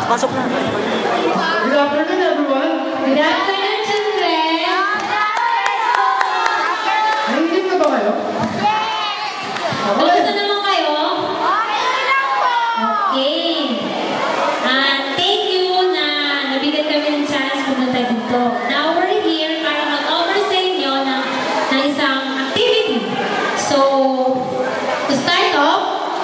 Pasok na. Good afternoon, everyone. Good afternoon, children. Naiinip na ba kayo? Kamusta naman kayo? Okay. Thank you na nabigyan kami ng chance pumunta dito. Now we're here para mag-offer sa inyo ng isang activity. So, to start off,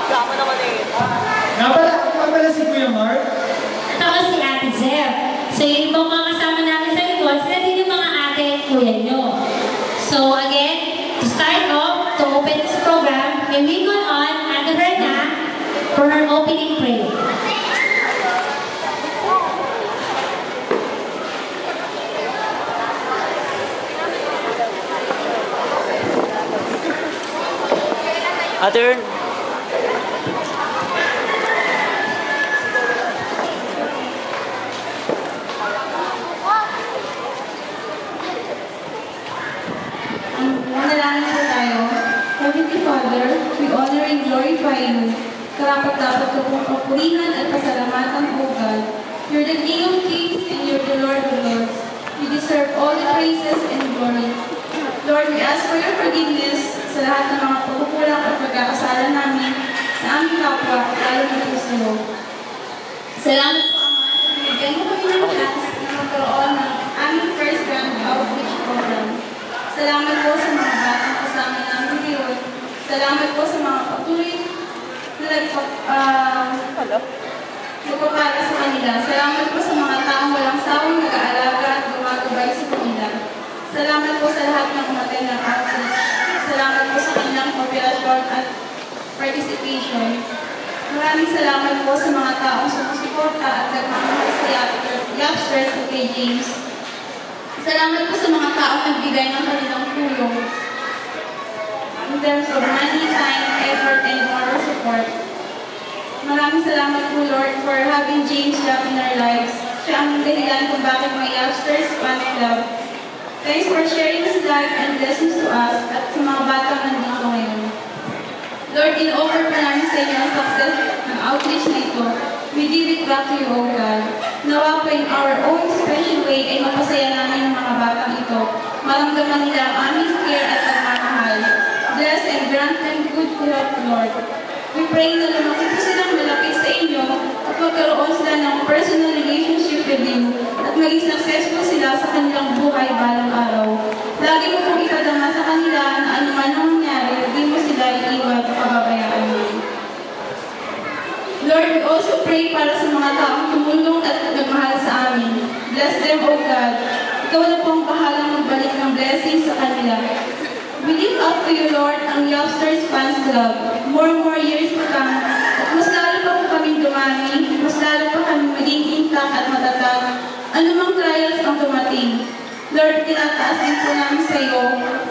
Nga pala si Kuya Mark. tapos si Ate Zep. So, yung ibang mga kasama namin sa likod, sila din yung mga ate at kuya nyo. So, again, to start off, to open this program, may we go on Ate Herna for her opening prayer. Ate, Manalangin po tayo. Heavenly Father, we honor and glorify you. Karapat-dapat ka pong papurihan at pasalamatan, O God. You're the King of Kings and you're the Lord of Lords. You deserve all the praises and glory. Lord, we ask for your forgiveness sa lahat ng mga pagkukulang at pagkakasala namin sa aming kapwa, lalo na po sa iyo. Salamat po, Ama, na binigyan mo kami ng chance na magkaroon ng aming first grand outreach program. Salamat po sa mga batang kasama namin ngayon. Salamat po sa mga patuloy na nagpapala sa kanila. Salamat po sa mga taong walang sawang nag-aalaga at gumagabay sa kanila. Salamat po sa lahat ng umatay ng outreach. Salamat po sa kanilang cooperation at participation. Maraming salamat po sa mga taong sumusuporta at nagmamahal sa Yapsters at kay James. Salamat po sa mga taong nagbigay ng kanilang tulong in terms of money, time, effort, and moral support. Maraming salamat po, Lord, for having James Yap in our lives. Siya ang dahilan kung bakit may Yapsters Fan Club. Thanks for sharing His life and blessings to us at sa mga batang nandito ngayon. Lord, in-offer pa namin sa inyo ang success ng outreach na ito. We give it back to you, O God. Nawa po in our own special way ay mapasaya namin ang mga batang ito. Maramdaman nila ang aming care at pagmamahal. Bless and grant them good health, Lord. We pray na lumaki po silang malapit sa inyo at magkaroon sila ng personal relationship with you at maging successful sila sa kanilang buhay balang araw. Lagi mo pong ipadama sa kanila na anuman ang mangyari, hindi mo sila iiwan at pababayaan mo. Lord, we also pray para sa mga taong tumulong at nagmahal sa amin. Bless them, O God. Ikaw na pong bahalang magbalik ng blessings sa kanila. We lift up to you, Lord, ang Yapsters Fans Club. More and more years to come. At mas lalo pa po kami dumami, mas lalo pa kami maging intact at matatag. Anumang trials ang dumating. Lord, tinataas din po namin sa iyo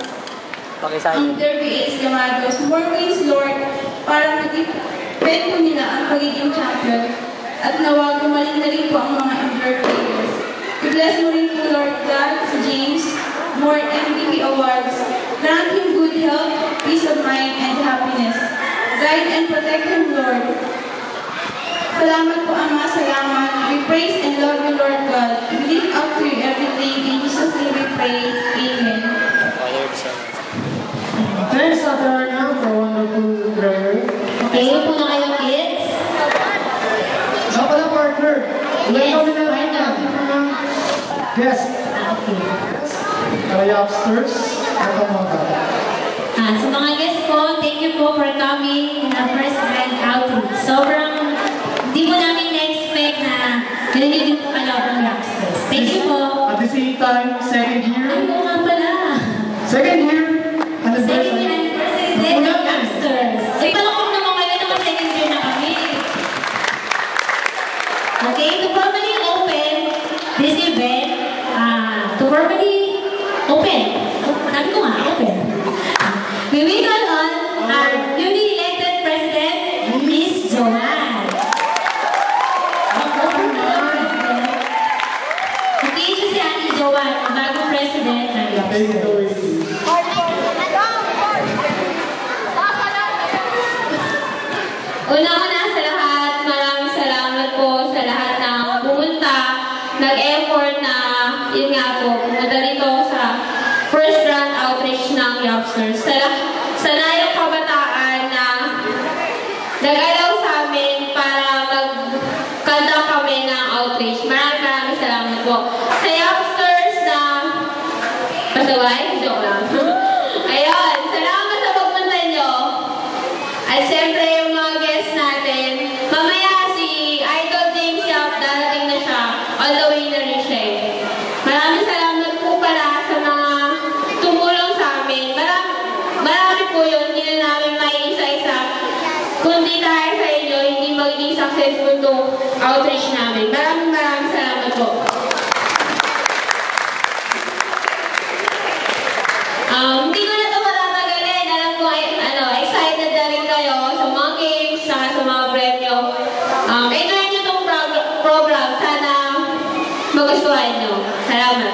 ang Derby 8 Llamados. More ways, Lord, para mag-depend po nila ang pagiging champion. At nawa gumaling na rin po ang mga injured players. I-bless mo rin po, Lord God, si James, more MVP awards. Grant him good health, peace of mind, and happiness. Guide and protect him, Lord. Salamat po, Ama, salamat. We praise and love you, Lord God. We lift up to you everything. In Jesus' name we pray. Amen. Thanks, Ate Arna, for wonderful prayer. Okay, po na kayo, kids. Nga pala, partner. Ulan Yes, kami na partner. ng guest. Okay. Yapsters. Ito mga bata. Sa mga guests po, thank you po for coming in our first grand outing. Sobrang, hindi po namin na-expect na ganun din po kalawag ng Yapsters. Thank you po. At the same time, second year. Ano nga pala? Second year. Second year anniversary din ng Yapsters. Ay, palakong naman kayo na second year na kami. Okay, to formally open this event, to formally open. Sabi ko nga, open. We will call on our newly elected president, Miss Joanne. Okay, siya si Ate Joanne, ang bagong president ng Yapsters. Una-una sa lahat, maraming salamat po sa lahat ng yun nga po, pumunta dito sa first grand outreach ng Youngsters. Sana yung kabataan na nag-alaw sa amin para magkanta kami ng outreach. Maraming salamat po. Sa Youngsters na pasaway, joke lang. Ayun, salamat sa pagpunta nyo. At siyempre yung mga guests natin, mamaya si Idol James Yap, darating na siya, all the way na rin siya. Maraming salamat po pala sa mga tumulong sa amin. Marami po yun, hindi na namin may isa-isa. Kundi dahil sa inyo, hindi magiging successful itong outreach namin. Maraming salamat po. Hindi ko na ito matatagalin. Alam ko, excited na rin kayo sa mga games, sa mga premyo. Enjoy nyo itong program. Sana magustuhan nyo. Salamat.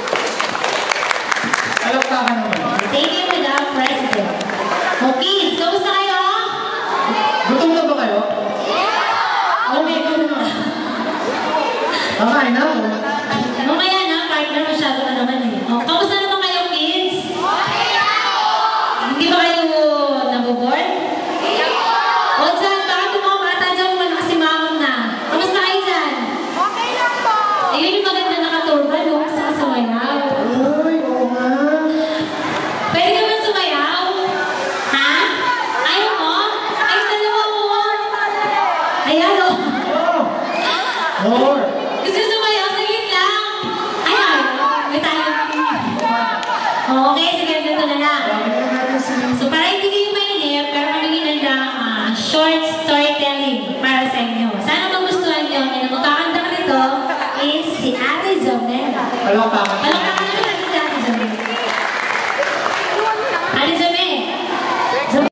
Alam ka naman. Thank you, Madam President. Okay, kamusta kayo? Gutom na ba kayo? Okay, gutom na. Kakain na ako. Mamaya na, partner, masyado na naman eh. Kamusta naman kayo, kids? Hindi ba kayo naboboard? O dyan, bakit yung mga bata dyan nakasimangon na? Kamusta kayo dyan? Okay lang po. Ayun yung maganda nakaturban, no? Sa sumayaw. Uy, oo nga. Pwede ka ba sumayaw? Ha? Ayaw mo? Ay, dalawa mo. Ayan, o. Oh! More! Gusto sumayaw? Saglit lang. Ayan. May tayo. Okay, sige, ganito na lang. Bakit na natin si... So, para hindi kayo mainip, pero mamigin ng short storytelling para sa inyo. Sana magustuhan nyo. And ang magkakanta ka nito is si Ate Zomera. Palakpakan.